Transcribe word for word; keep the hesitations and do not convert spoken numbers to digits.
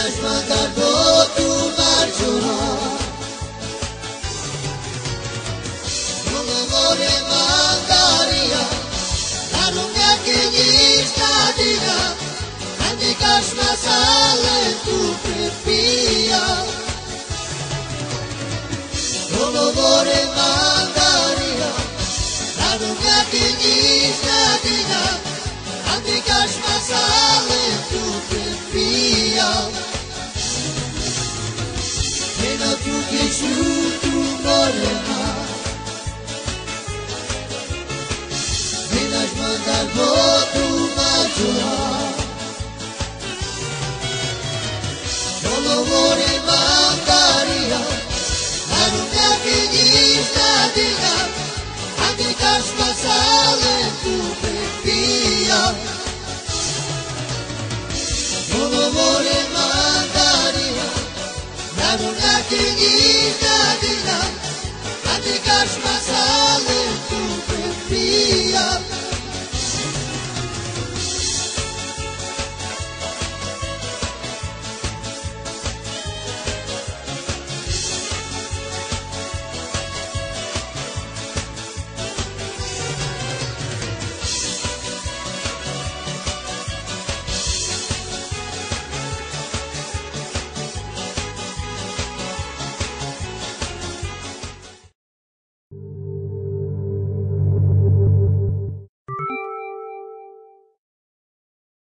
Minas mandar do marciuno Come vuole mandaria La lunga che gli stadia Andi casma sale tu per via Come vuole mandaria La lunga che gli stadia Andi casma sale tu per via Meno tu che su tu morena Minas mandar voto maggiore Non lo vuole mandaria La lunga che gli sta di